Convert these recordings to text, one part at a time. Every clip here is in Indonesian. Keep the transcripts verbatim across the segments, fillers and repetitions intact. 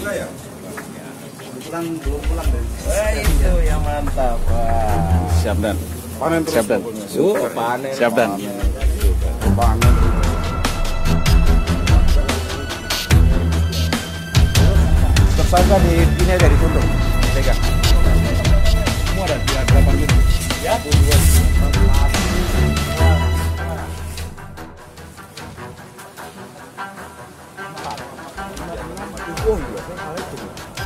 ya? Kebetulan belum pulang deh. Wah, itu yang mantap. Wah. Siap dan. Panen terus. Siap dan. Yuk, panen. Siap dan. Panen. Tersangka di ini dari Pondok. Pegang. Semua ada di delapan gitu. Ya. Oh iya, saya salah itu.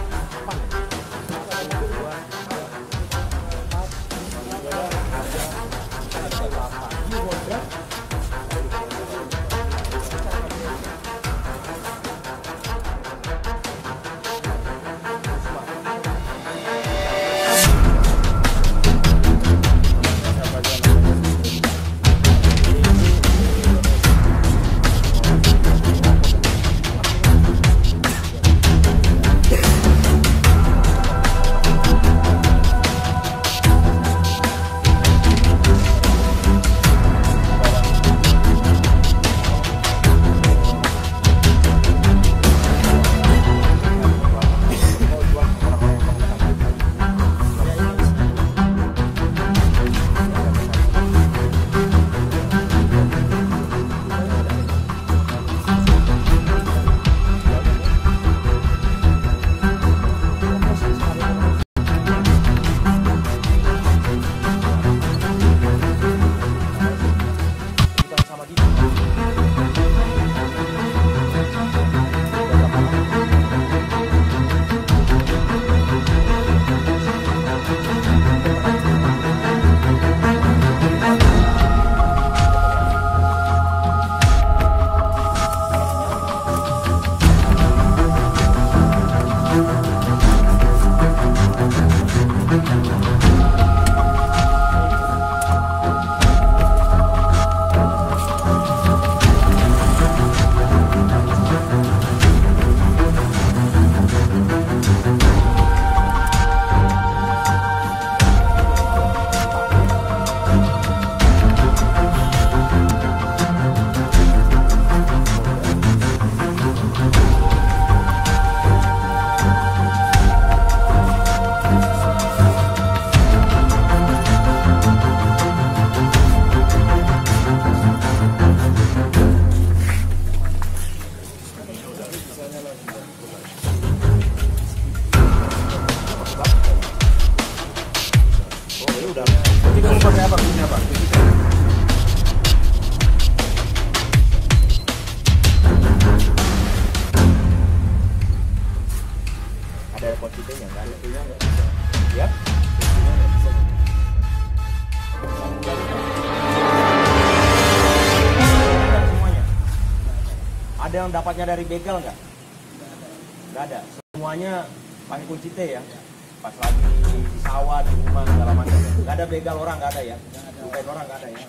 Ada posisinya nggak ada? Ya. Semuanya. Ada yang dapatnya dari begal nggak? Nggak ada. Semuanya pakai kunci T ya. Pas lagi di sawah, di rumah segala macam. Nggak ada begal orang, nggak ada ya. Bukan orang nggak ada ya.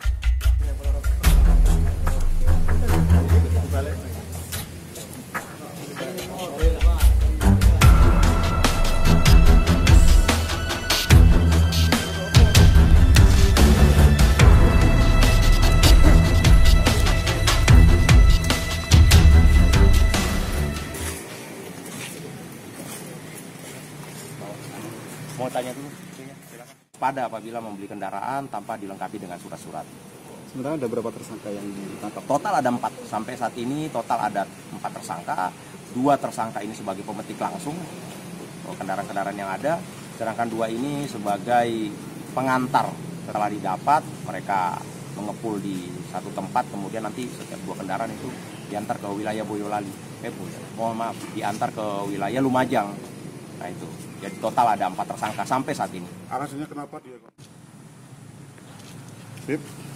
Mau tanya dulu, silakan. Pada apabila membeli kendaraan tanpa dilengkapi dengan surat-surat. Sementara ada berapa tersangka yang ditangkap? Total ada empat. Sampai saat ini total ada empat tersangka. Dua tersangka ini sebagai pemetik langsung kendaraan-kendaraan yang ada. Sedangkan dua ini sebagai pengantar. Setelah didapat, mereka mengepul di satu tempat. Kemudian nanti setiap dua kendaraan itu diantar ke wilayah Boyolali. Eh, mohon maaf, diantar ke wilayah Lumajang. Nah itu. Jadi total ada empat tersangka sampai saat ini. Alasannya kenapa dia? Sip.